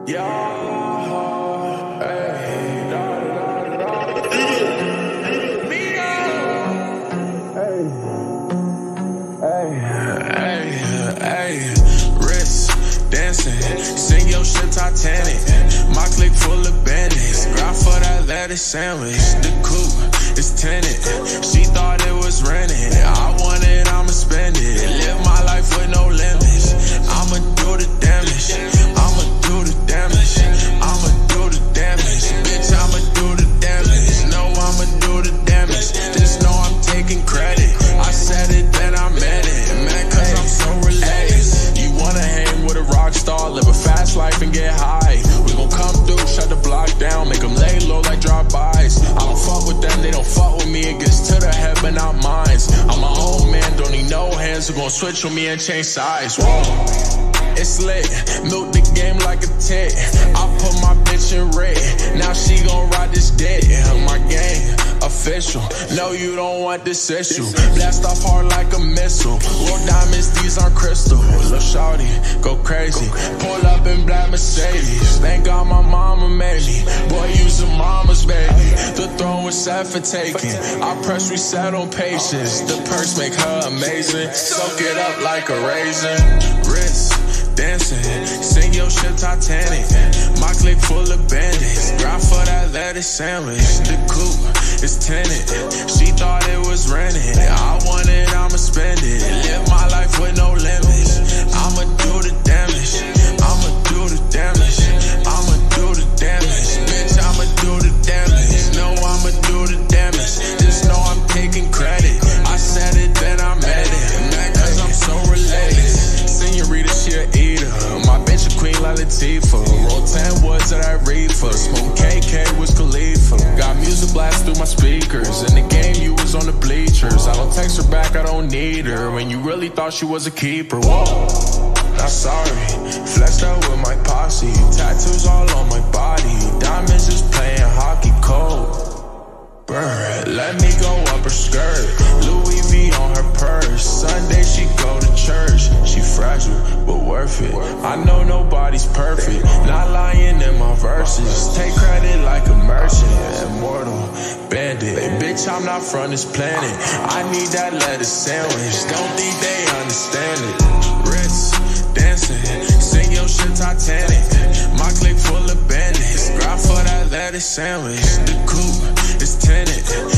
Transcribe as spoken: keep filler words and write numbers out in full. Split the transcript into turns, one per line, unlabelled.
Yeah, hey, da, da, da, da. Hey, hey, hey, hey, wrist dancing, sing your shit Titanic. My clique full of bandits, grind for that lettuce sandwich. The coupe is tinted, she thought it was rented. I want it, I'ma spend it. Live my life with no limits. I'ma do the damage. I'ma do the damage. I'ma do the damage. Bitch, I'ma do the damage. No, I'ma do the damage. Just know I'm taking credit. I said it, then I meant it. Man, cause I'm so relaxed. You wanna hang with a rock star, live a fast life and get high. We gon' come through, shut the block down, make them lay low like drive-bys. I don't fuck with them, they don't fuck with me. It gets to the head, but not mine. I'm my own man, don't need no hands who gon' switch with me and change sides. Whoa. It's lit, milk the game like a tick. I put my bitch in red, now she gon' ride this dick. My game official, no you don't want this issue. Blast off hard like a missile. Real diamonds, these aren't crystal. Lil' shawty, go crazy. Pull up in black Mercedes. Thank God my mama made me. Boy, use a mama's baby. The throne was set for taking. I press reset on patience. The perks make her amazing. Soak it up like a raisin. Wrist dancing, sing your shit Titanic. My clique full of bandits, grind for that lettuce sandwich. The coupe is tinted, she thought it was rented. I want it, I'ma spend it. Live my life with no limits. I'ma do the damage. I'ma do the damage. I'ma do the damage. Bitch, I'ma do the damage. No, I'ma do the damage. Just know I'm taking credit. I said it, then I meant it. Man, cause I'm so related. Senorita, she a eater. My bitch a queen like Latifah. Roll ten woods that I read for. Smoke K K with Khalifa. Got music blast through my speakers. In the game, you was on the bleachers. I don't text her back, I don't need her. When you really thought she was a keeper. Whoa, not sorry. Flexed out with my posse. Tattoos all on my body. Diamonds just playing hockey cold. Bird, let me go up her skirt. Louis V on her purse. Sunday she go to church. She fragile, but worth it. I know nobody's perfect. Not lying in my verses. Take credit like a merchant. Immortal, bandit. Bitch, I'm not from this planet. I need that lettuce sandwich. Don't think they understand it. Wrist dancing, sing your shit Titanic. My clique full of bandits. Grind for that lettuce sandwich. The coupe is tinted,